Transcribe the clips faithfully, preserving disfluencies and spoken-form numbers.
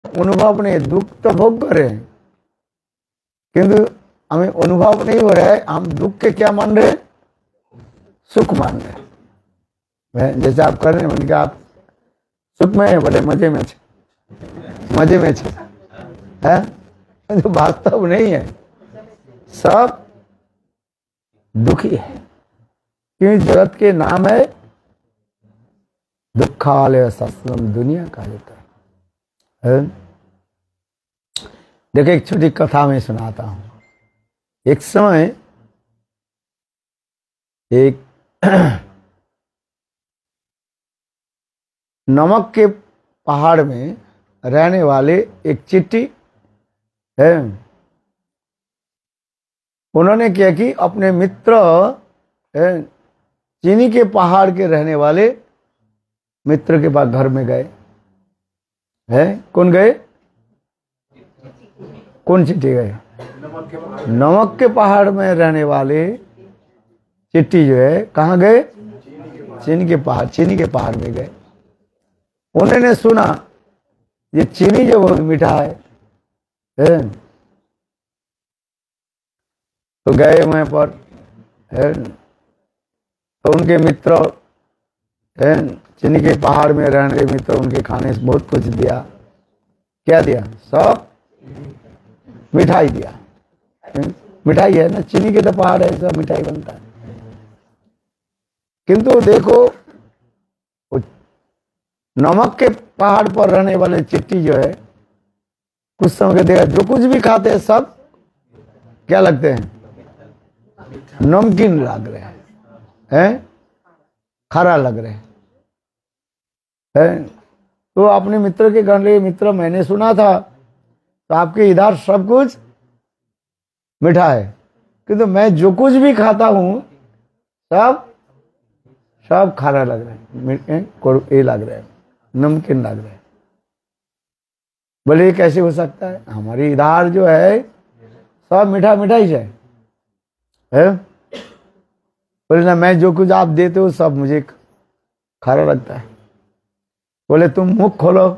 अनुभव नहीं, दुख तो भोग कर रहे हैं किंतु हमें अनुभव नहीं हो रहा है। हम दुख के क्या मान रहे हैं? सुख मान रहे हैं। जैसे आप कर रहे हैं, मतलब आप सुख में है, बड़े मजे में छे, मजे में छे, है तो वास्तव नहीं है, सब दुखी है। क्योंकि जगत के नाम है दुखालय सत्संग, दुनिया कहा जाता है। देखो एक छोटी कथा में सुनाता हूं। एक समय एक नमक के पहाड़ में रहने वाले एक चिट्टी है, उन्होंने क्या कि अपने मित्र चीनी के पहाड़ के रहने वाले मित्र के पास घर में गए हैं। कौन गए? कौन चिट्टी गए? नमक के पहाड़ में रहने वाले चिट्टी जो है कहाँ गए? चीनी के पहाड़, चीनी के पहाड़ में गए। उन्होंने सुना ये चीनी जो बहुत मीठा है, है? तो गए वहां पर, है? तो उनके मित्र है, चीनी के पहाड़ में रहने के मित्र, उनके खाने से बहुत कुछ दिया। क्या दिया? सब मिठाई दिया। मिठाई है ना, चीनी के तो पहाड़ है, सब मिठाई बनता है। किंतु देखो नमक के पहाड़ पर रहने वाले चिट्टी जो है, कुछ समय के देखा जो कुछ भी खाते हैं सब क्या लगते हैं? नमकीन लग रहे हैं, हैं? खारा लग रहे हैं, हैं? तो अपने मित्र के घर ले, मित्र मैंने सुना था तो आपके इधर सब कुछ मीठा है, किंतु तो मैं जो कुछ भी खाता हूं सब सब खारा लग रहा है, ये लग रहा है, नमकीन लग रहा है। बोले ये कैसे हो सकता है? हमारी इधर जो है सब मीठा मीठा ही है, है? बोले ना, मैं जो कुछ आप देते हो सब मुझे खारा लगता है। बोले तुम मुख खोलो।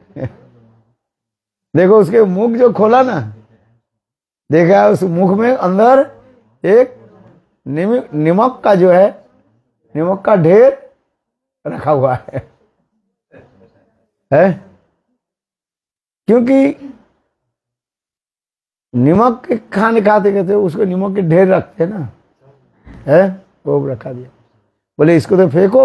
देखो उसके मुख जो खोला ना, देखा उस मुख में अंदर एक नमक का जो है, नमक का ढेर रखा हुआ है, है? क्योंकि नमक के खाने खाते कहते उसको नमक के ढेर रखते ना, है? वो रखा दिया। बोले इसको तो फेंको,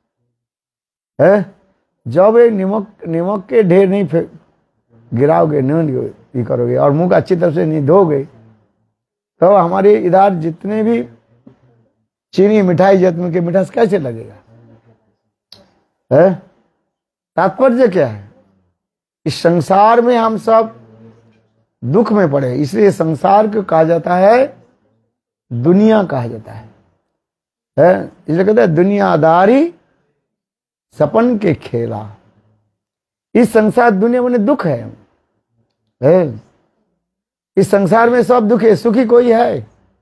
है? जब एक नमक नमक के ढेर नहीं फेंक गिराओगे, नहीं ये करोगे और मुंह अच्छी तरह से नहीं धोगे, तो हमारे इधर जितने भी चीनी मिठाई जत्न के मिठास कैसे लगेगा, है? तात्पर्य क्या है? इस संसार में हम सब दुख में पड़े, इसलिए संसार को कहा जाता है दुनिया कहा जाता है, है? इसलिए कहते हैं दुनियादारी सपन के खेला। इस संसार दुनिया में दुख है, है? इस संसार में सब दुख है, सुखी कोई है,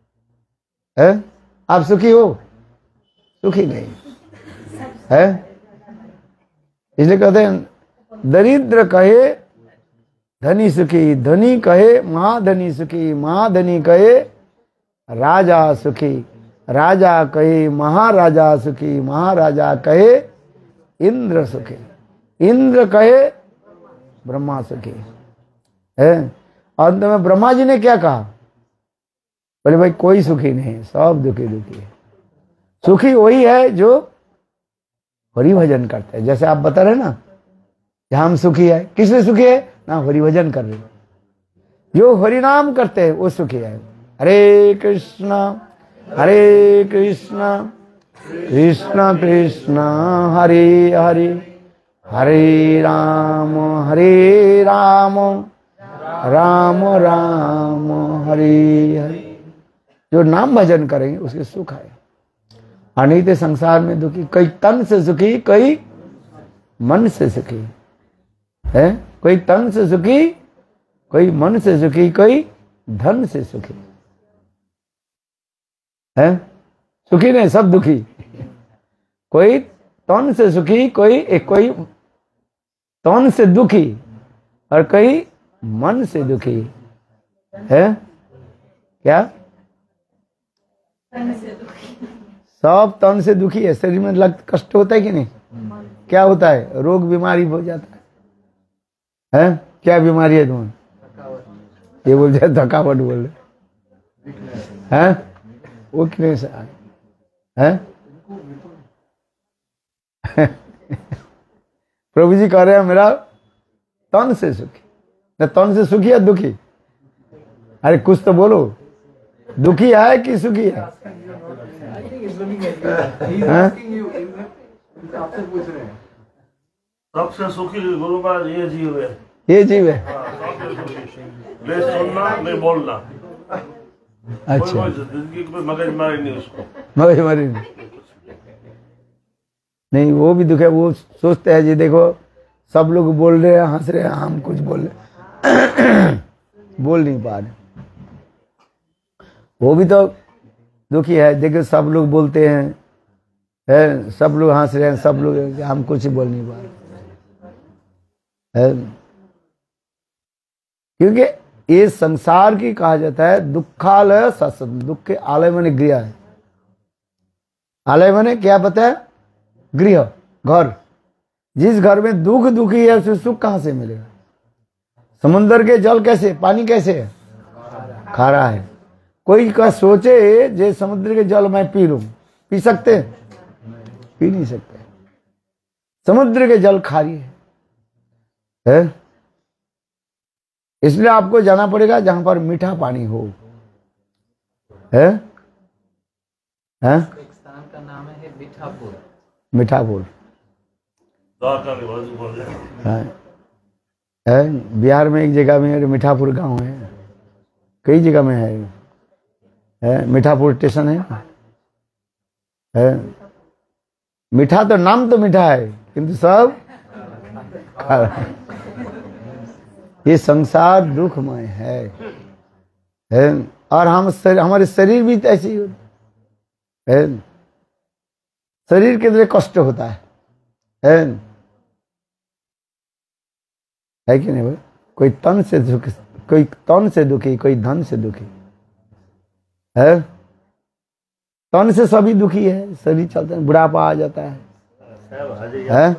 है? आप सुखी हो? सुखी नहीं है। इसलिए कहते हैं दरिद्र कहे धनी सुखी, धनी कहे महाधनी सुखी, महाधनी कहे राजा सुखी, राजा कहे महाराजा सुखी, महाराजा कहे इंद्र सुखी, इंद्र कहे ब्रह्मा सुखी, है? अंत में ब्रह्मा जी ने क्या कहा? बोले भाई कोई सुखी नहीं, सब दुखी दुखी है। सुखी वही है जो हरि भजन करते हैं। जैसे आप बता रहे ना हम सुखी है, किसमें सुखी है ना? हरि भजन कर रहे, जो हरि नाम करते हैं वो सुखी है। हरे कृष्णा हरे कृष्णा कृष्ण कृष्ण हरे हरे, हरे राम हरे राम राम राम हरे हरे। जो नाम भजन करेंगे उसके सुख है। अनित संसार में दुखी, कई तन से सुखी, कई मन से सुखी, है? कोई तन से सुखी, कोई मन से सुखी, कोई धन से सुखी, है? सुखी नहीं, सब दुखी। कोई तन से सुखी, कोई एक कोई तन से दुखी, और कई मन से दुखी है। क्या? सब तन से दुखी है। शरीर में लग कष्ट होता है कि नहीं? क्या होता है? रोग बीमारी हो जाता है, है? क्या बीमारी है तुम्हें? ये बोल जाए थकावट बोल रहे हैं, वो कितने से है? प्रभु जी कह रहे हैं मेरा तन से सुखी, न तन से सुखी है दुखी? अरे कुछ तो बोलो, दुखी है कि सुखी है? सबसे सुखी गुरु महाराज ये जीव है, ये जीव है। ले सुनना ले बोलना। अच्छा, जिंदगी में मगज मारी नहीं उसको, मगज मारी नहीं। नहीं, वो भी दुख है। वो सोचते हैं जी देखो सब लोग बोल रहे हैं, हंस रहे हैं, हम कुछ बोल रहे बोल नहीं पा रहे। वो भी तो दुखी है। देखो सब लोग बोलते हैं, है, सब लोग हंस रहे हैं, सब लोग, हम कुछ ही बोल नहीं पा रहे है। क्योंकि ये संसार की कहा जाता है दुखालय सत्संग। दुख के आलय माने गृह है। आलय माने क्या पता है? गृह, घर। जिस घर में दुख दुखी है उसे सुख कहां से मिलेगा? समुद्र के जल कैसे, पानी कैसे है? खारा है। कोई का सोचे जे समुद्र के जल मैं पी लूं, पी सकते हैं? पी नहीं सकते। समुद्र के जल खारी है, है? इसलिए आपको जाना पड़ेगा जहां पर मीठा पानी हो, है? है? एक स्थान का नाम है मीठापुर। मीठापुर है। है। बिहार में एक जगह में मीठापुर गांव है, कई जगह में है, है? मीठापुर स्टेशन है, है? मीठा तो नाम तो मीठा है किंतु सब खारा। ये संसार दुखमय है, है? और हम सर, हमारे शरीर भी ऐसी है। शरीर के लिए कष्ट होता है, है? है कि नहीं भाई? कोई तन से दुखी, कोई तन से दुखी, कोई धन से दुखी है। तन से सभी दुखी है, शरीर चलते हैं, बुढ़ापा आ जाता है, है?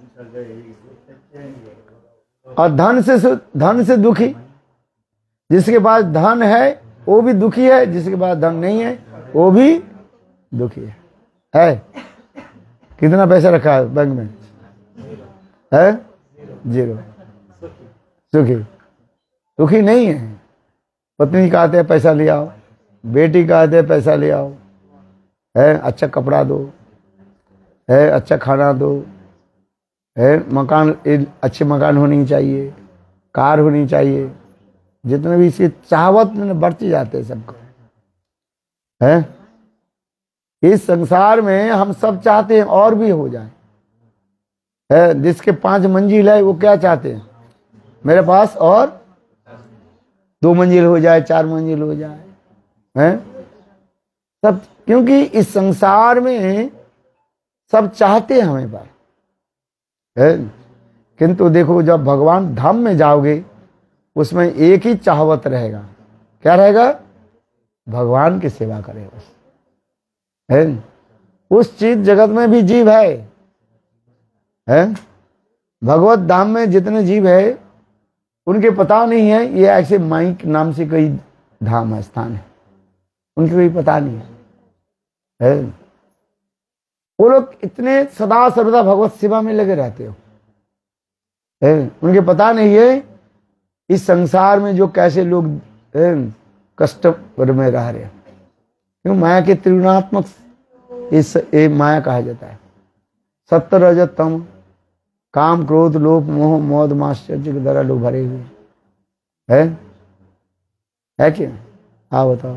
और धन से धन से दुखी, जिसके पास धन है वो भी दुखी है, जिसके पास धन नहीं है वो भी दुखी है। है? कितना पैसा रखा है बैंक में? है? जीरो। सुखी दुखी नहीं है। पत्नी कहते हैं पैसा ले आओ, बेटी कहते हैं पैसा ले आओ, है? अच्छा कपड़ा दो, है? अच्छा खाना दो, है? मकान, अच्छे मकान होनी चाहिए, कार होनी चाहिए। जितने भी इसकी चाहवत में बढ़ती जाते हैं सबको, है? इस संसार में हम सब चाहते हैं और भी हो जाए, है? जिसके पांच मंजिल है वो क्या चाहते हैं? मेरे पास और दो मंजिल हो जाए, चार मंजिल हो जाए, है? सब, क्योंकि इस संसार में सब चाहते हैं हमें पर, है? किंतु देखो जब भगवान धाम में जाओगे उसमें एक ही चाहवत रहेगा। क्या रहेगा? भगवान की सेवा करे बस, है? उस चीज जगत में भी जीव है, है? भगवत धाम में जितने जीव है उनके पता नहीं है ये ऐसे माइक नाम से कोई धाम है, स्थान है, उनके कोई पता नहीं है, है? वो लोग इतने सदा सर्वदा भगवत सेवा में लगे रहते हो, है? उनके पता नहीं है इस संसार में जो कैसे लोग कष्ट में रह रहे हैं। क्यों? माया के त्रिगुणात्मक इस ए माया कहा जाता है। सत्य रजत तम, काम क्रोध लोभ मोह मौद माश्चर्य के द्वारा लोग भरे हुए है, है क्या? हाँ बताओ।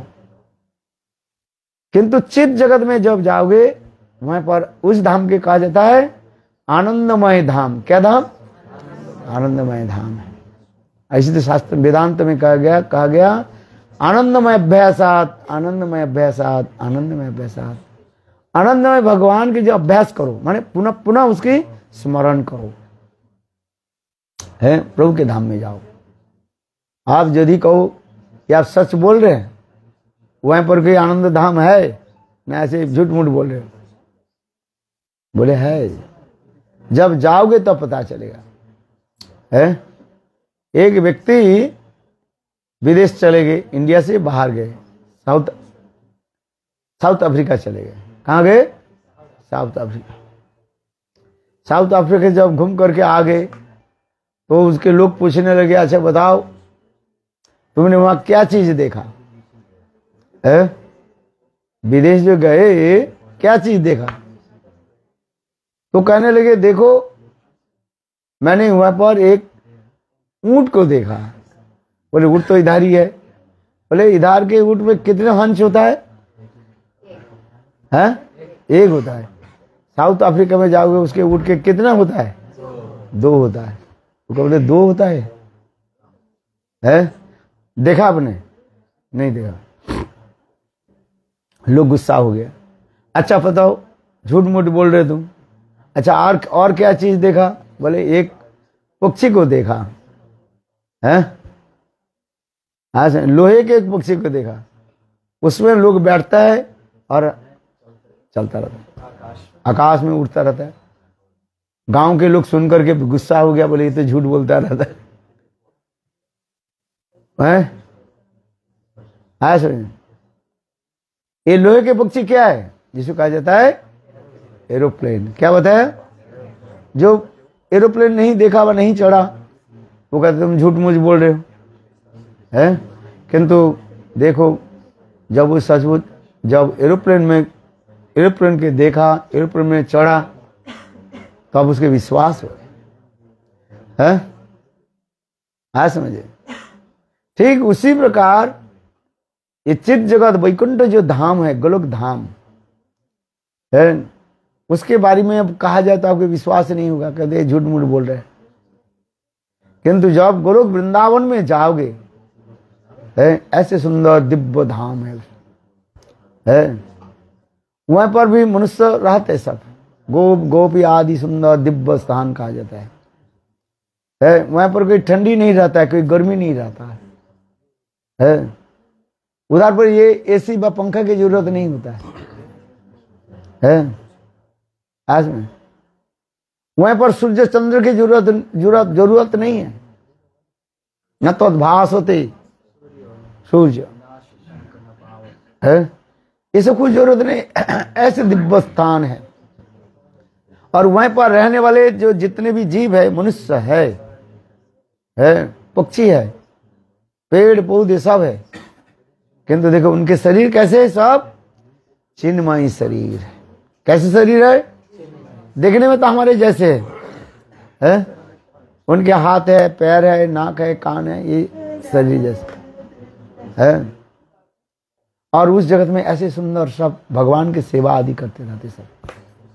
किंतु चित जगत में जब जाओगे वहां पर उस धाम के कहा जाता है आनंदमय धाम। क्या धाम? आनंदमय धाम है। ऐसे तो शास्त्र वेदांत में कहा गया कहा गया आनंदमय अभ्यासात, आनंदमय अभ्यासात, आनंदमय अभ्यासात। आनंदमय भगवान के जो अभ्यास करो, माने पुनः पुनः उसकी स्मरण करो, है प्रभु के धाम में जाओ। आप यदि कहो कि आप सच बोल रहे हैं, वहीं पर कोई आनंद धाम है ना, ऐसे झूठ मूठ बोल रहे हो? बोले है। जब जाओगे तब पता चलेगा। है एक व्यक्ति विदेश चले गए, इंडिया से बाहर गए, साउथ साउथ अफ्रीका चले गए। कहाँ गए? South Africa. साउथ अफ्रीका जब घूम करके आ गए तो उसके लोग पूछने लगे, अच्छा बताओ तुमने वहां क्या चीज देखा है? विदेश जो गए क्या चीज देखा? तो कहने लगे, देखो मैंने वहां पर एक ऊंट को देखा। बोले ऊंट तो इधर ही है। बोले इधर के ऊंट में कितने हंस होता है? हैं? एक होता है। साउथ अफ्रीका में जाओगे उसके ऊंट के कितना होता है? दो होता है। तो बोले दो होता है? है? देखा आपने? नहीं देखा। लोग गुस्सा हो गया। अच्छा बताओ, झूठ मूठ बोल रहे तुम। अच्छा और और क्या चीज देखा? बोले एक पक्षी को देखा है, लोहे के एक पक्षी को देखा, उसमें लोग बैठता है और चलता रहता है, आकाश में उड़ता रहता है। गांव के लोग सुन करके गुस्सा हो गया, बोले ये तो झूठ बोलता रहता है। ऐसे ये लोहे के पक्षी क्या है? जिसको कहा जाता है एरोप्लेन। क्या बताया? जो एरोप्लेन नहीं देखा व नहीं चढ़ा वो कहते तुम झूठ मूठ बोल रहे हो। है किंतु देखो, जब वो सचमुच जब एरोप्लेन में एरोप्लेन के देखा, एरोप्लेन में चढ़ा, तो अब उसके विश्वास हो है। आ समझे? ठीक उसी प्रकार ये चित जगत वैकुंठ जो धाम है, गोलोक धाम है, उसके बारे में अब कहा जाए तो आपको विश्वास नहीं होगा, कहते झूठ मूठ बोल रहे हैं। किंतु जब गोलोक वृंदावन में जाओगे, है ऐसे सुंदर दिव्य धाम है, है वहां पर भी मनुष्य रहते सब, गोप गोपी आदि सुंदर दिव्य स्थान कहा जाता है। है वहां पर कोई ठंडी नहीं रहता है, कोई गर्मी नहीं रहता है, है उधर पर ये एसी व पंखा की जरूरत नहीं होता है, है आज में वहां पर सूर्य चंद्र की जरूरत जरूरत जरूरत नहीं है। न तो भास होते सूर्य है, इसे कोई जरूरत नहीं। ऐसे दिव्य स्थान है। और वहीं पर रहने वाले जो जितने भी जीव है, मनुष्य है, है पक्षी है, पेड़ पौधे सब है, किंतु देखो उनके शरीर कैसे है? सब चिन्मयी शरीर है। कैसे शरीर है? देखने में तो हमारे जैसे है, है? उनके हाथ है, पैर है, नाक है, कान है, ये शरीर जैसे है। और उस जगत में ऐसे सुंदर सब भगवान की सेवा आदि करते रहते सब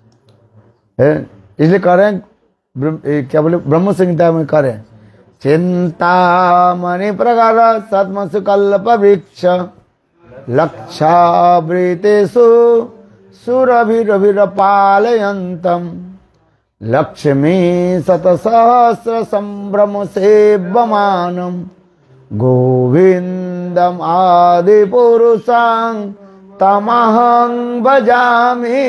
है। इसलिए कह रहे हैं, क्या बोले, ब्रह्म संहिता में कह रहे हैं, चिंतामणि प्रकार सत्म सुकल्प वृक्ष लक्षावृतेषु सुरभिरभिरपालयन्तम् लक्ष्मी शतसहस्र संभ्रम सेव्यमानम् गोविन्दम् आदिपुरुषं तमहं भजामि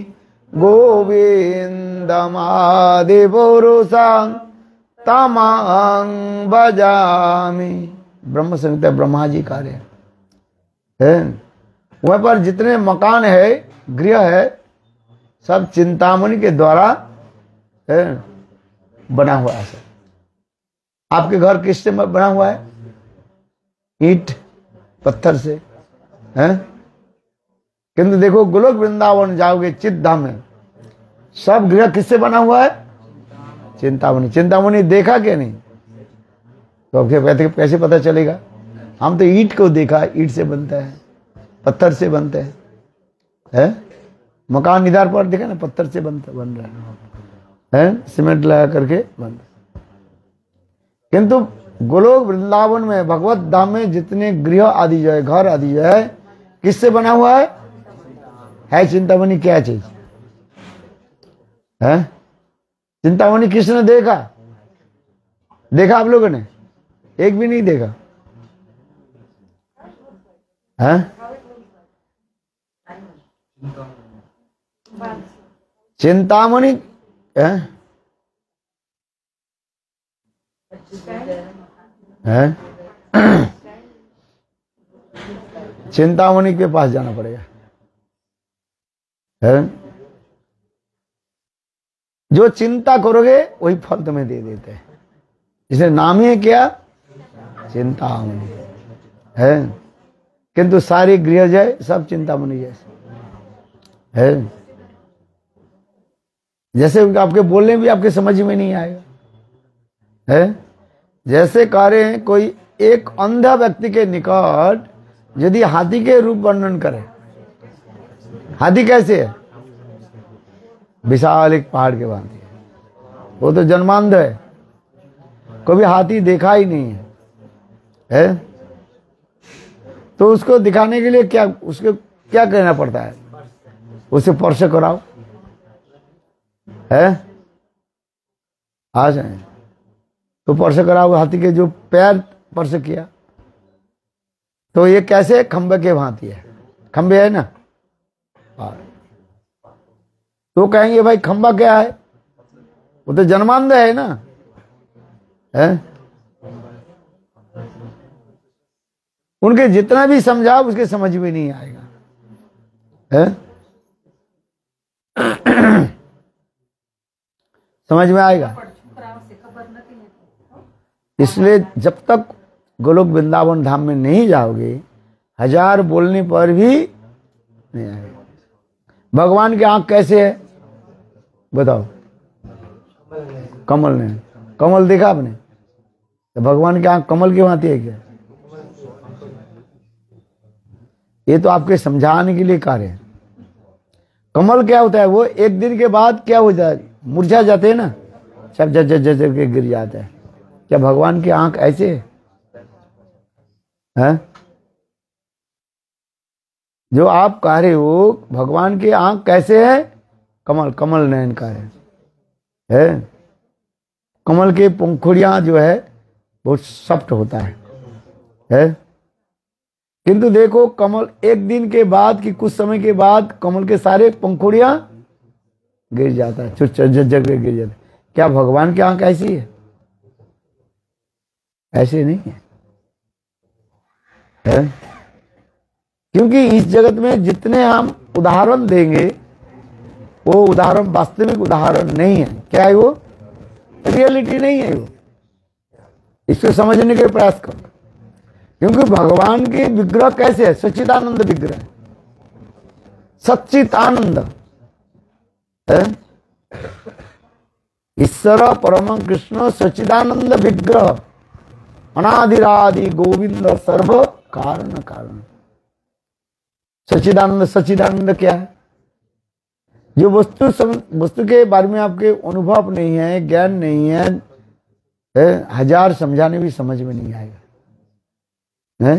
गोविन्दम् आदिपुरुषं तमहं भजामि। ब्रह्म संहिता ब्रह्मा जी कार्य है। वहां पर जितने मकान है, गृह है, सब चिंतामणि के द्वारा है बना हुआ है। आपके घर किससे बना हुआ है? ईंट पत्थर से है। किंतु देखो गोलोक वृंदावन जाओगे, चित धाम में सब गृह किससे बना हुआ है? चिंतामणि। चिंतामणि देखा क्या नहीं? तो कैसे पता चलेगा? हम तो ईंट को देखा, ईंट से बनता है, पत्थर से बनते हैं, है? मकान इधर पर देखा ना, पत्थर से बनता बन रहा है, है? सीमेंट लगा करके बन। किंतु गोलोक वृंदावन में, भगवत धाम में जितने गृह आदि जो है, घर आदि जो है, किससे बना हुआ है? है चिंतामणि क्या चीज है? चिंतामणि किसने देखा? देखा आप लोगों ने? एक भी नहीं देखा है? चिंतामणि है? है? चिंतामणि के पास जाना पड़ेगा। है? जो चिंता करोगे वही फल तुम्हें दे देते हैं। इसलिए नाम ही है क्या? चिंतामणि है। किंतु सारी गृह जय सब चिंतामणि जैसे है। जैसे आपके बोलने भी आपके समझ में नहीं आएगा। है? जैसे कह रहे हैं कोई एक अंधा व्यक्ति के निकट यदि हाथी के रूप वर्णन करे, हाथी कैसे है? विशाल एक पहाड़ के भांति है, वो तो जन्मांध है, कभी हाथी देखा ही नहीं है, है? तो उसको दिखाने के लिए क्या उसको क्या कहना पड़ता है? उसे स्पर्श कराओ, है? आ जाए तो स्पर्श कराओ। हाथी के जो पैर स्पर्श किया तो ये कैसे खंबे के भांति है, खंबे है ना। तो कहेंगे भाई खंबा क्या है? वो तो जन्मांध है ना, है? उनके जितना भी समझाओ उसके समझ में नहीं आएगा, है? समझ में आएगा? इसलिए जब तक गोलोक वृंदावन धाम में नहीं जाओगे, हजार बोलने पर भी नहीं आएगा। भगवान की आंख कैसे है बताओ? कमल ने, कमल देखा आपने? तो भगवान की आंख कमल की भांति है क्या? ये तो आपके समझाने के लिए कार्य है। कमल क्या होता है? वो एक दिन के बाद क्या हो जाए, मुरझा जाते हैं ना, सब जज जज जज के गिर जाता है। क्या भगवान की आंख ऐसे है? है? जो आप कह रहे हो भगवान की आंख कैसे है? कमल, कमल नयन का है, है? कमल के पंखुड़ियां जो है बहुत सॉफ्ट होता है, है? किंतु देखो कमल एक दिन के बाद कि कुछ समय के बाद कमल के सारे पंखुड़ियां गिर जाता है, चुट जगह गिर जाता है। क्या भगवान की आंख ऐसी है? ऐसे नहीं है, है? क्योंकि इस जगत में जितने हम उदाहरण देंगे वो उदाहरण वास्तविक उदाहरण नहीं है। क्या है वो? रियलिटी नहीं है वो। इसको समझने के प्रयास करो। क्योंकि भगवान के विग्रह कैसे है? सच्चिदानंद विग्रह, सच्चित आनंद है। ईश्वर परम कृष्ण सच्चिदानंद विग्रह, अनादिरादि गोविंद सर्व कारण कारण। सच्चिदानंद, सच्चिदानंद क्या है? जो वस्तु वस्तु के बारे में आपके अनुभव नहीं है, ज्ञान नहीं है, है? हजार समझाने भी समझ में नहीं आएगा, है?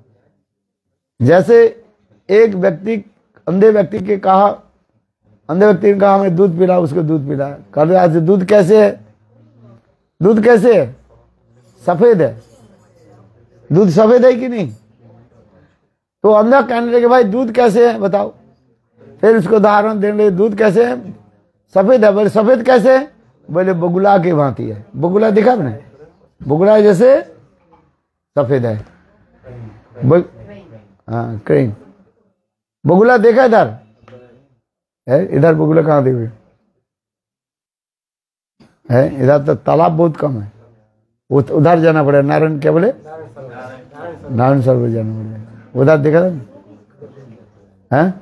जैसे एक व्यक्ति अंधे व्यक्ति के कहा, अंधे व्यक्ति ने कहा हमें दूध पिला, उसको दूध पिला। कह आज दूध कैसे है? दूध कैसे है? सफेद है। दूध सफेद है कि नहीं? तो अंधा कहने लगे भाई दूध कैसे है बताओ। फिर उसको उदाहरण देने लगे, दूध कैसे है? सफेद है। बोले सफेद कैसे है? बोले बगुला के भांति है। बगुला देखा आपने? बगुला जैसे सफेद है। बग... हाँ क्रेन बगुला देखा इधर है? इधर बगुला कहाँ देखे है? इधर तो तालाब बहुत कम है, उधर जाना पड़ेगा। नारायण क्या बोले? नारायण सरोवर जाना पड़ेगा, उधर देखा था है?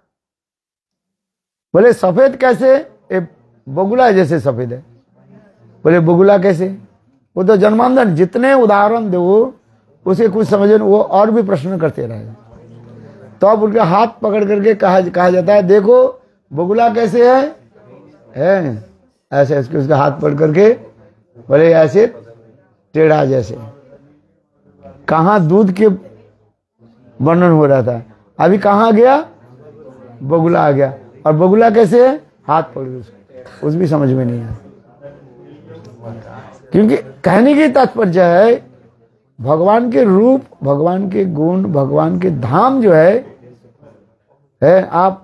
बोले सफेद कैसे? ए, बगुला जैसे सफेद है। बोले बगुला कैसे? वो तो जन्मांधन। जितने उदाहरण दो उसे कुछ समझ, वो और भी प्रश्न करते रहेगा। तो अब उनके हाथ पकड़ करके कहा कहा जाता है देखो बगुला कैसे है, है? ऐसे ऐसे उसका हाथ पकड़ करके बोले ऐसे टेढ़ा जैसे। कहाँ दूध के वर्णन हो रहा था, अभी कहाँ गया? बगुला आ गया। और बगुला कैसे है? हाथ पकड़ उसको, उस भी समझ में नहीं आया। क्योंकि कहने की तात्पर्य है भगवान के रूप, भगवान के गुण, भगवान के धाम जो है है आप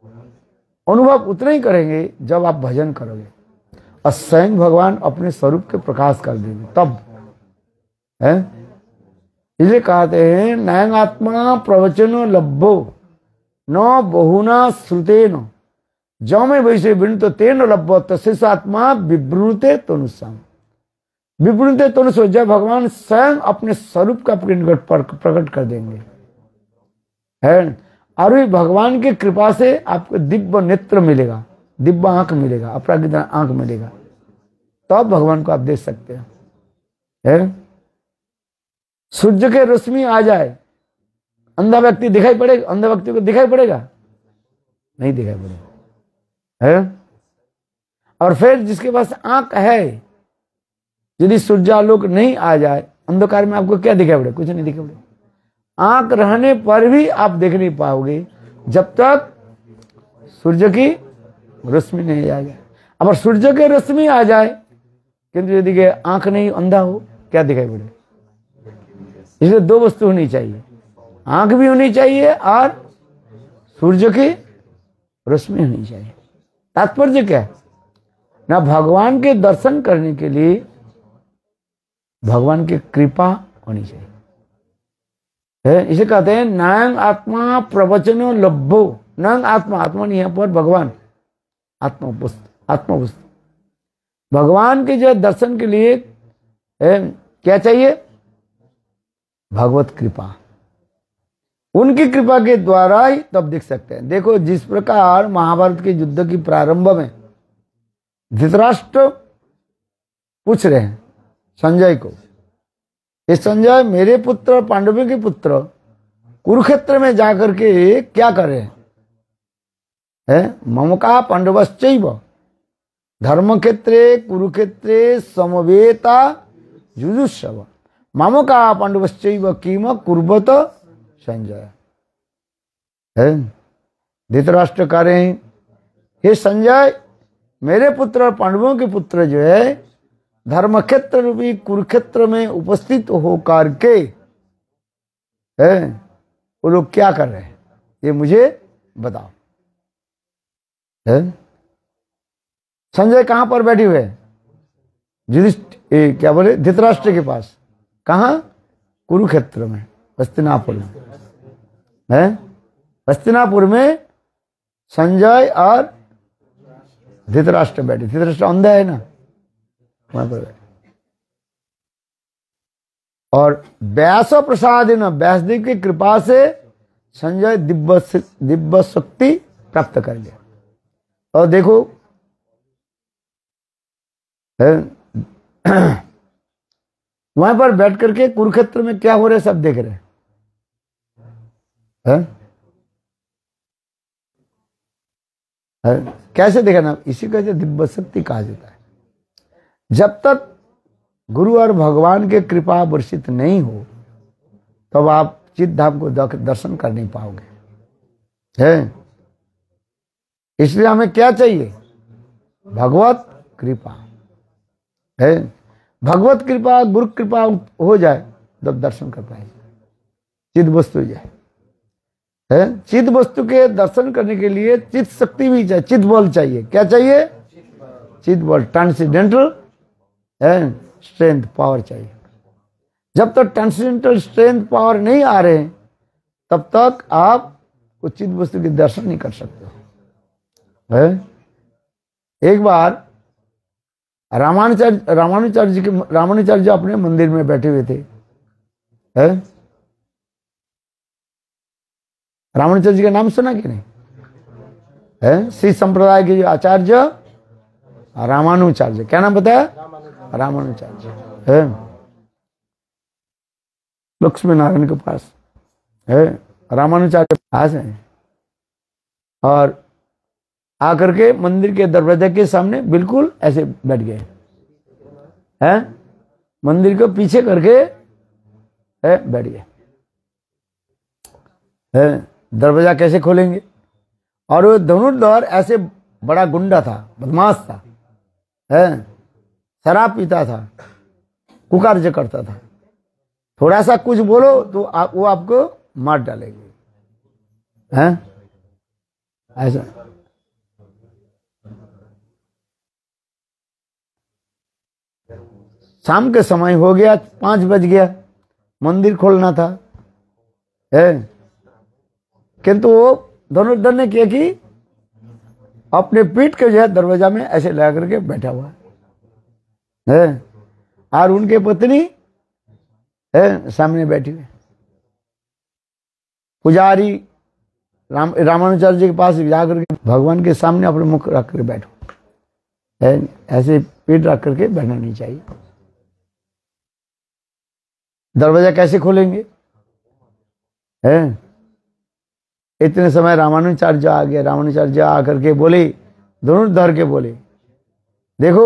अनुभव उतना ही करेंगे जब आप भजन करोगे और स्वयं भगवान अपने स्वरूप के प्रकाश कर देंगे तब है। इसलिए कहते हैं नयन आत्मा प्रवचनो लब्भो न बहुना श्रुतेन जौ में वैसे विनुत तेन लब्भो तस्य आत्मा विवृते तनुषाम। विवृते तनुष जब भगवान स्वयं अपने स्वरूप का प्रकट कर देंगे है और भी भगवान की कृपा से आपको दिव्य नेत्र मिलेगा, दिव्य आंख मिलेगा, अपराजित आंख मिलेगा, तब तो भगवान को आप देख सकते हैं है? सूर्य के रोशनी आ जाए अंधा व्यक्ति दिखाई पड़ेगा, अंधा व्यक्ति को दिखाई पड़ेगा नहीं दिखाई पड़ेगा है। और फिर जिसके पास आंख है यदि सूर्यालोक नहीं आ जाए अंधकार में आपको क्या दिखाई पड़ेगा? कुछ नहीं दिखाई पड़ेगा। आंख रहने पर भी आप देख नहीं पाओगे जब तक सूर्य की रोशनी नहीं आ जाए। अगर सूर्य की रोशनी आ जाए किंतु यदि आंख नहीं, अंधा हो, क्या दिखाई पड़े? इसलिए दो वस्तु होनी चाहिए, आंख भी होनी चाहिए और सूर्य की रोशनी होनी चाहिए। तात्पर्य क्या है ना, भगवान के दर्शन करने के लिए भगवान की कृपा होनी चाहिए है। इसे कहते हैं नयन आत्मा प्रवचनो लब्भो। नयन आत्मा, आत्मा नहीं यहाँ पर भगवान, आत्मपुस्त आत्मपुस्त भगवान के जो दर्शन के लिए है, क्या चाहिए? भगवत कृपा। उनकी कृपा के द्वारा ही तब देख सकते हैं। देखो जिस प्रकार महाभारत के युद्ध की प्रारंभ में धृतराष्ट्र पूछ रहे हैं संजय को, ये संजय मेरे पुत्र पांडवों के पुत्र कुरुक्षेत्र में जाकर के क्या कर रहे हैं है? ममका पांडवश्चैव धर्म क्षेत्रे कुरुक्षेत्रे समवेता जुजुत्सव ममका पांडवश्चैव किम कुर्वत संजय है। धृतराष्ट्र कह रहे हैं हे संजय, मेरे पुत्र पांडवों के पुत्र जो है धर्म क्षेत्र रूपी कुरुक्षेत्र में उपस्थित होकर के है वो लोग क्या कर रहे हैं ये मुझे बताओ है। संजय कहां पर बैठे हुए हैं? युधिष्ठिर क्या बोले धृतराष्ट्र के पास। कहां? कुरुक्षेत्र में, हस्तिनापुर में है। हस्तिनापुर में संजय और धृतराष्ट्र बैठे। धृतराष्ट्र अंधा है ना, वहां पर बैठे। और व्यास प्रसादेन, व्यासदेव की कृपा से संजय दिव्य दिव्य शक्ति प्राप्त कर लिया। और देखो वहां पर बैठ करके कुरुक्षेत्र में क्या हो रहा है सब देख रहे हैं है? है? कैसे देखा ना, इसी का दिव्य शक्ति कहा जाता है। जब तक गुरु और भगवान के कृपा वर्षित नहीं हो तब तो आप चित धाम को दर्शन कर नहीं पाओगे है। इसलिए हमें क्या चाहिए? भगवत कृपा है। भगवत कृपा, गुरु कृपा हो जाए तब दर्शन कर पाएंगे। चिद वस्तु हो जाए है। चिद वस्तु के दर्शन करने के लिए चित शक्ति भी चाहिए, चित बल चाहिए। क्या चाहिए? चित बल, ट्रांसेंडेंटल एंड स्ट्रेंथ पावर चाहिए। जब तक ट्रांसेंडेंटल स्ट्रेंथ पावर नहीं आ रहे तब तक आप कुछ चित वस्तु के दर्शन नहीं कर सकते हो है। एक बार रामानुचार्य रामानुचार्य जी के रामानुचार्य जी अपने मंदिर में बैठे हुए थे है। रामानुचार्य जी का नाम सुना कि नहीं है? श्री संप्रदाय के आचार्य रामानुचार्य। क्या नाम बताया? रामानुचार्य है। लक्ष्मी नारायण के पास है, रामानुचार्य के पास है। और आकर के मंदिर के दरवाजे के सामने बिल्कुल ऐसे बैठ गए हैं, मंदिर को पीछे करके है बैठ गए है। दरवाजा कैसे खोलेंगे? और वो दोनों द्वार ऐसे बड़ा गुंडा था, बदमाश था है, शराब पीता था कुकार्य करता था। थोड़ा सा कुछ बोलो तो आप, वो आपको मार डालेंगे, हैं ऐसा। शाम के समय हो गया, पांच बज गया, मंदिर खोलना था, है किंतु वो धनुर्धर ने किया कि अपने पीठ के जो है दरवाजा में ऐसे लगा करके बैठा हुआ है, और उनके पत्नी है सामने बैठी हुई। पुजारी राम रामानुचार्य जी के पास जाकर के भगवान के सामने अपने मुख रख कर बैठो, है ऐसे पीठ रख करके बैठना नहीं चाहिए। दरवाजा कैसे खोलेंगे, है इतने समय रामानुचार्य आ गया। रामानुचार्य आकर के बोले, धनुर्धर के बोले, देखो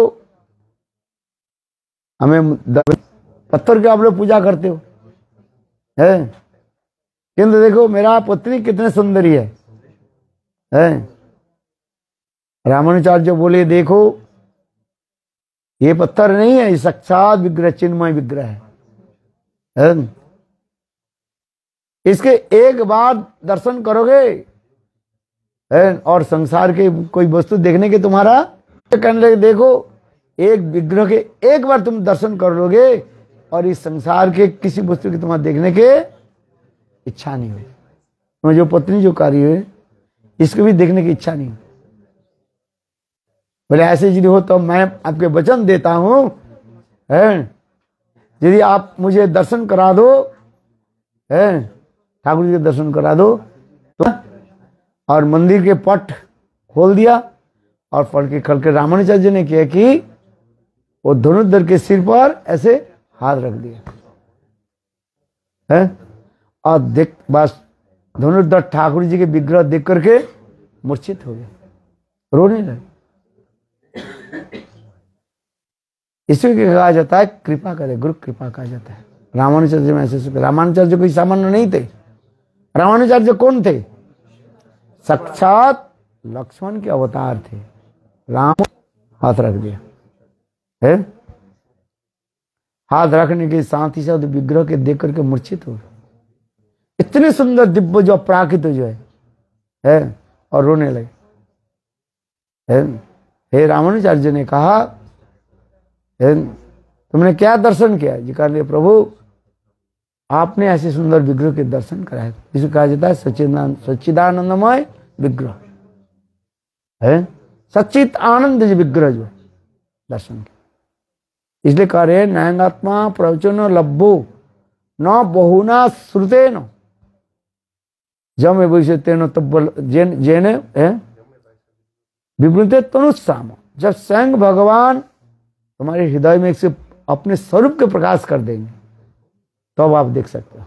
हमें पत्थर की आप लोग पूजा करते हो, है किंतु देखो मेरा पत्नी कितने सुंदरी है, है रामानुचार्य बोले, देखो ये पत्थर नहीं है, ये साक्षात विग्रह, चिन्मय विग्रह है, है? इसके एक बार दर्शन करोगे, है और संसार के कोई वस्तु देखने के तुम्हारा कहने लगे, देखो एक विग्रह के एक बार तुम दर्शन कर लोगे और इस संसार के किसी वस्तु के तुम्हारा देखने के इच्छा नहीं हुई। तुम्हें जो पत्नी जो कार्य है इसको भी देखने की इच्छा नहीं हुई। बोले ऐसे यदि हो तो मैं आपके वचन देता हूं, है यदि आप मुझे दर्शन करा दो, है ठाकुर जी के दर्शन करा दो तो, और मंदिर के पट खोल दिया और पट के खल के रामानुचार्य ने किया कि वो धनुर्धर के सिर पर ऐसे हाथ रख दिया, है और देख बस धनुर्धर ठाकुर जी के विग्रह देख करके मूर्छित हो गया, रोने लगे। इसी को कहा जाता है कृपा करे, गुरु कृपा कहा जाता है। रामानुचार्य में ऐसे, रामानुचार्य कोई सामान्य नहीं थे। रामानुचार्य कौन थे? साक्षात लक्ष्मण के अवतार थे। राम हाथ रख दिया, है हाथ रखने के साथ ही साथ विग्रह के देख करके मूर्छित हो, इतने सुंदर दिव्य जो प्राकृत जो है, है और रोने लगे। है हे रामानुचार्य ने कहा, है तुमने क्या दर्शन किया? जी कहा, प्रभु आपने ऐसे सुंदर विग्रह के दर्शन कराए, जिसे कहा जाता है सच्चिदानंद सच्चिदानंदमय विग्रह, है सच्चित आनंद विग्रह जो दर्शन के। इसलिए कह रहे नयंगात्मा प्रवचन लब्भो न बहुना श्रुते न जम वैसे तेनो तब जैन जैन है विवृते तनुस्साम। जब स्वयं भगवान तुम्हारे हृदय में से अपने स्वरूप के प्रकाश कर देंगे तब तो आप देख सकते हो,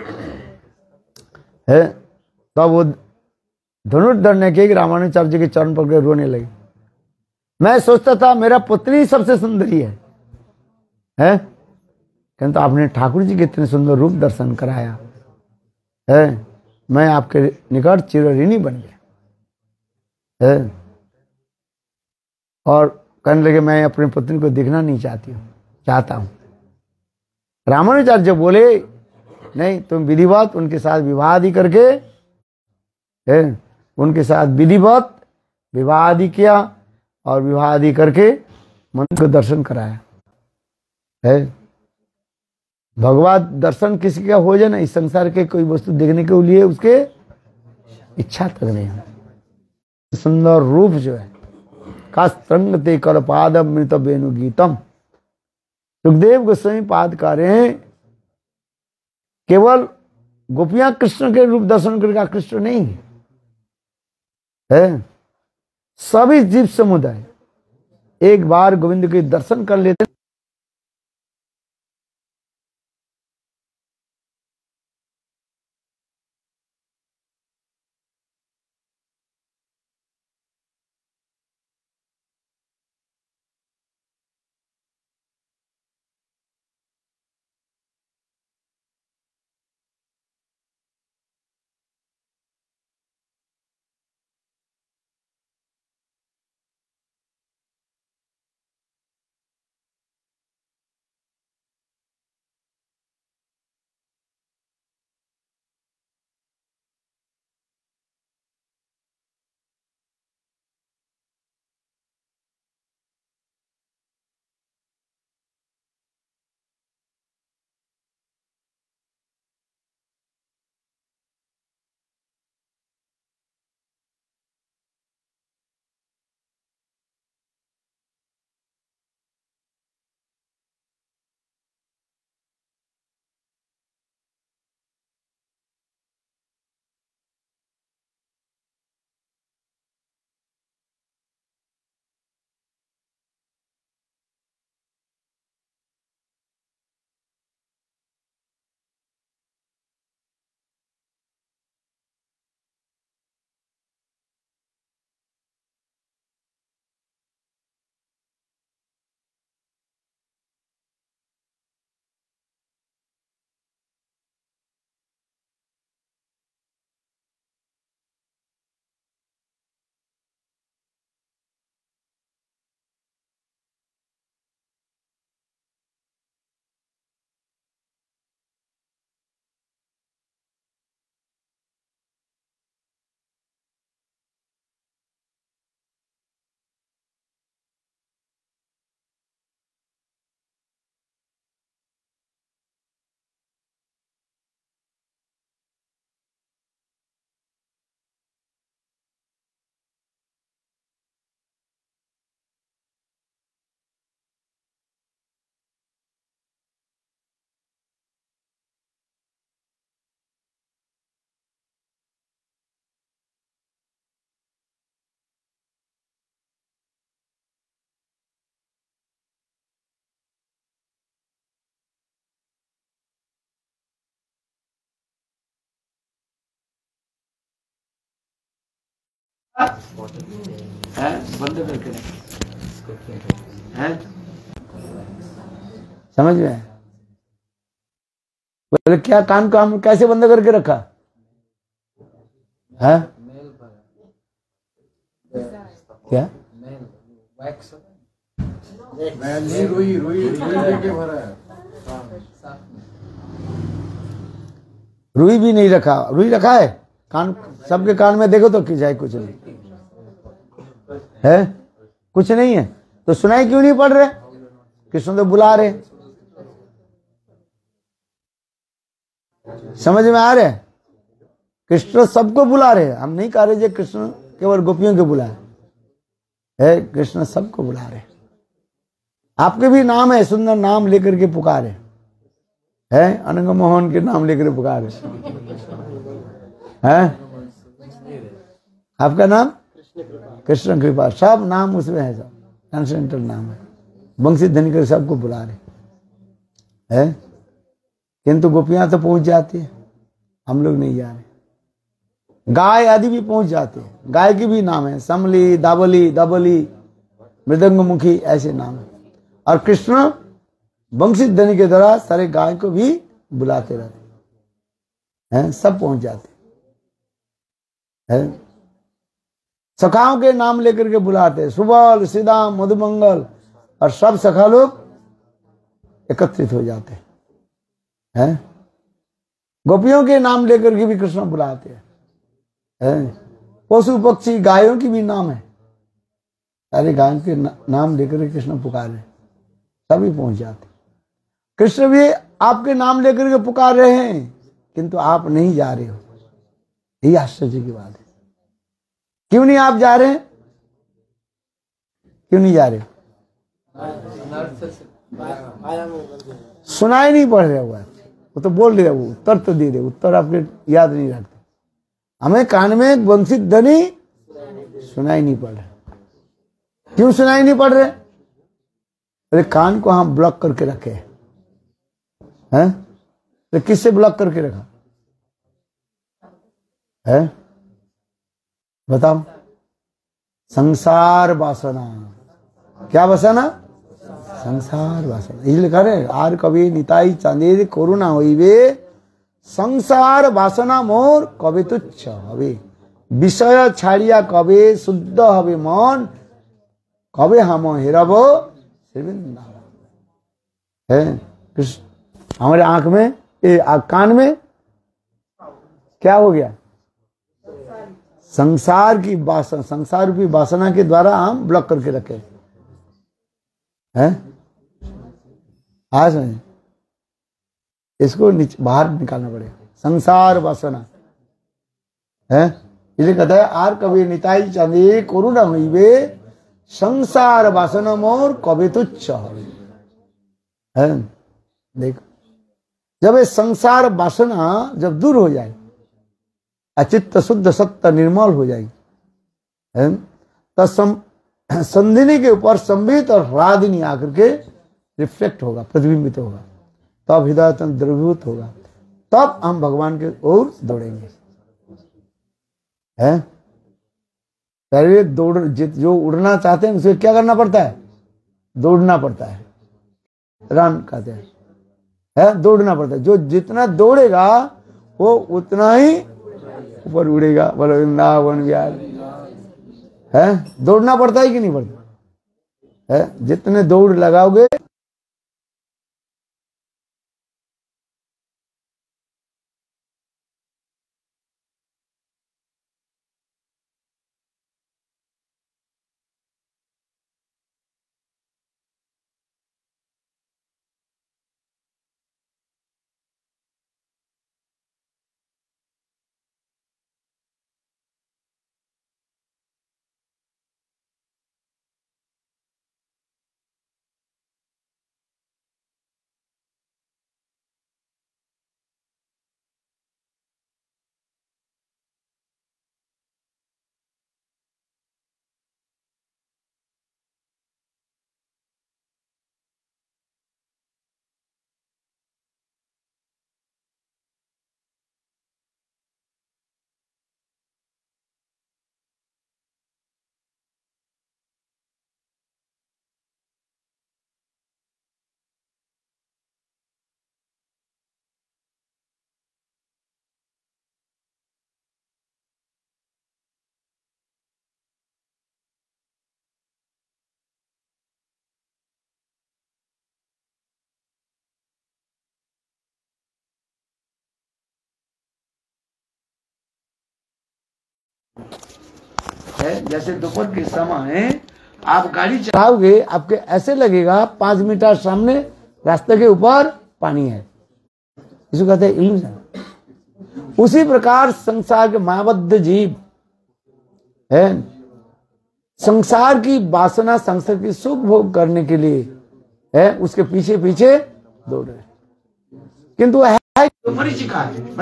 है तब तो वो धनुर्धर ने के रामानुचार्य के चरण पकड़ रोने लगे। मैं सोचता था मेरा पुत्री सबसे सुंदरी है, है किंतु आपने ठाकुर जी के इतने सुंदर रूप दर्शन कराया, है मैं आपके निकट चिरऋणी बन गया, है और कहने लगे मैं अपनी पत्नी को देखना नहीं चाहती हूँ, चाहता हूँ। रामानुचार्य बोले नहीं, तुम विधिवत उनके साथ विवाह आदि करके, है उनके साथ विधिवत विवाह आदि किया और विवाह आदि करके मंदिर को दर्शन कराया, है भगवत दर्शन किसी का हो जाए ना, इस संसार के कोई वस्तु देखने के लिए उसके इच्छा तक नहीं है। सुंदर रूप जो है कास्त्रंगते कर पादम मृत वेणु गीतम, सुखदेव गोस्वामी पाद का रहे हैं केवल गोपियां कृष्ण के रूप दर्शन करके कृष्ण नहीं है, सभी जीव समुदाय एक बार गोविंद के दर्शन कर लेते है बंद करके है, समझ में? बोले क्या कान को हम कैसे बंद करके रखा है? क्या रुई रुई लेके भरा है। रुई भी नहीं रखा, रुई रखा है कान, सबके कान में देखो तो कि जाए कुछ नहीं है, कुछ नहीं है तो सुनाई क्यों नहीं पड़ रहे? कृष्ण तो बुला रहे, समझ में आ रहे? कृष्ण सबको बुला रहे, हम नहीं कह रहे जो कृष्ण केवल गोपियों को बुलाए है, कृष्ण सबको बुला रहे। आपके भी नाम है, सुंदर नाम लेकर के पुकारे है, अनंग मोहन के नाम लेकर पुकारे है। आपका नाम कृष्ण कृपा, सब नाम उसमें है, सब ट्रांसेंडेंटल नाम है। बंसी धनकर सबको बुला रहे है, किंतु गोपियां तो पहुंच जाती है, हम लोग नहीं जा रहे। गाय आदि भी पहुंच जाते हैं, गाय की भी नाम है, समली, दाबली, दबली, मृदंग मुखी, ऐसे नाम है। और कृष्ण बंसी ध्वनि के द्वारा सारे गाय को भी बुलाते रहते हैं, सब पहुंच जाते हैं। सखाओं के नाम लेकर के बुलाते हैं, सुबल, सीधाम, मधुमंगल, और सब सखा लोग एकत्रित हो जाते हैं। गोपियों के नाम लेकर के भी कृष्ण बुलाते हैं। पशु पक्षी गायों की भी नाम है, सारे गायों के ना, नाम लेकर के कृष्ण पुकारे, सभी पहुंच जाते। कृष्ण भी आपके नाम लेकर के पुकार रहे हैं, किंतु आप नहीं जा रहे हो, यही आश्चर्य की बात है। क्यों नहीं आप जा रहे हैं? क्यों नहीं जा रहे हो? सुनाई नहीं पड़ रहा हुआ, वो तो बोल रहे, वो उत्तर तो दे रहे, उत्तर आपके याद नहीं रखते। हमें कान में वंशित ध्वनि सुनाई नहीं पड़ रहा। क्यों सुनाई नहीं पड़ रहे? अरे कान को हम ब्लॉक करके रखे हैं, तो किससे ब्लॉक करके रखा है? बताओ। संसार वासना, क्या वासना? संसार वासना। इसलिए कह रहे आर कभी निताई चांदेर कोरोना हुई वे संसार वासना मोर कबे तुच्छ हवे, विषय छाड़िया कबे शुद्ध हवे मन, कबे हम हेरबो है। कृष्ण हमारे आंख में, ए, आ, कान में क्या हो गया? संसार की वासना, संसार रूपी वासना के द्वारा हम ब्लॉक करके रखे हैं। आज में इसको बाहर निकालना पड़ेगा, संसार वासना है। इसलिए कहता है आर कभी निताई चांदी करुणा हुई वे संसार वासना मोर कभी तुच्छ है। देखो जब ये संसार वासना जब दूर हो जाए, अचित्त शुद्ध सत्य निर्मल हो जाएगी, तो संधिनी के ऊपर संबित और राधिनी आकर के रिफ्लेक्ट होगा, प्रतिबिंबित होगा, तब हृदय द्रवीभूत होगा, तब हम भगवान के ओर दौड़ेंगे। है पहले दौड़, जो उड़ना चाहते हैं उसे क्या करना पड़ता है? दौड़ना पड़ता है, रन कहते हैं, है दौड़ना पड़ता है। जो जितना दौड़ेगा वो उतना ही ऊपर उड़ेगा। बोलो वृंदावन विहार है, दौड़ना पड़ता है कि नहीं पड़ता है? जितने दौड़ लगाओगे है। जैसे दोपहर के समय आप गाड़ी चलाओगे, आपके ऐसे लगेगा पांच मीटर सामने रास्ते के ऊपर पानी है, इसको कहते हैं इल्यूजन। उसी प्रकार संसार के मायाबद्ध जीव है, संसार की वासना, संसार की सुख भोग करने के लिए है, उसके पीछे पीछे दौड़ रहे, किंतु है मरीचिका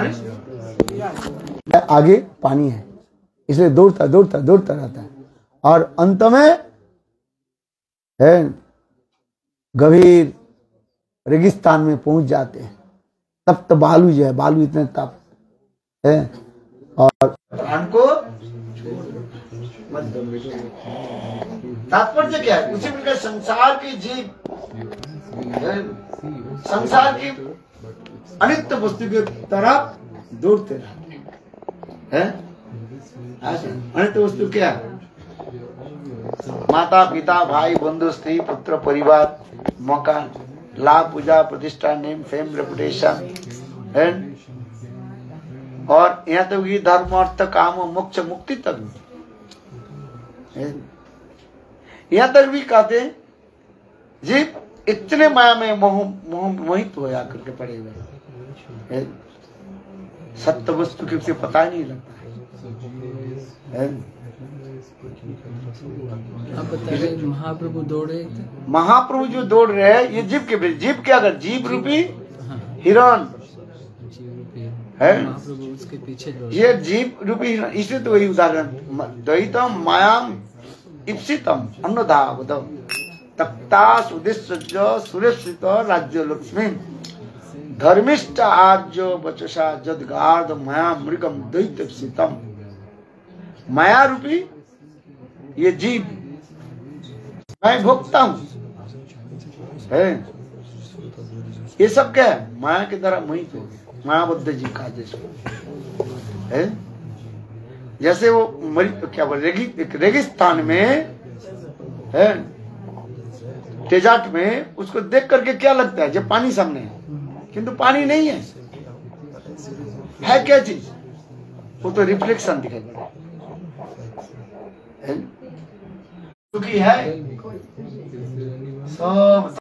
है, आगे पानी है, इसलिए दौड़ता दौड़ता दौड़ता रहता है और अंत में है गंभीर रेगिस्तान में पहुंच जाते हैं। तब तो बालू जो है, बालू इतने तप है और प्राण को तात्पर्य क्या है? उसी प्रकार संसार की जीव, संसार की अनित्य वस्तु की तरफ दौड़ते रहते हैं। अनित्य वस्तु क्या? माता पिता भाई बंधु स्त्री पुत्र परिवार मकान लाभ पूजा प्रतिष्ठा नेम फेम रेपुटेशन एंड और यहाँ तक तो धर्म अर्थ काम मोक्ष मुक्ति तक, यहाँ तक भी कहते हैं जीव इतने माया में मोह मोह मोहित हो जा करके पड़े हुए, सत्य वस्तु के उसे पता नहीं लगता है। आप बता रहे महाप्रभु दौड़े, महाप्रभु जो दौड़ रहे हैं ये जीव के, जीव क्या कर, जीव रूपी हिरण है, महाप्रभु उसके पीछे दौड़े, ये जीव रूपी हिरण। इसे तो वही उदाहरण, द्वैतम मायाम इप्सितम अन्नदावदम तक्ता सुदिश्य सुरेश्रित राज्य लक्ष्मी धर्मिष्ठ आर्य बचसा जदगार्ध माया मृगम द्वैत इप्सितम। माया रूपी ये जीव, मैं भोगता हूं है, ये सब क्या है? माया के द्वारा मोहित हो गए, मायाबद्ध जीव का जैसे है। जैसे वो मरी क्या बोल रेगी, रेगिस्तान में है, डेजर्ट में, उसको देख करके क्या लगता है? जब पानी सामने है, किंतु पानी नहीं है, है क्या चीज? वो तो रिफ्लेक्शन दिखाई पड़ा है, क्योंकि है सब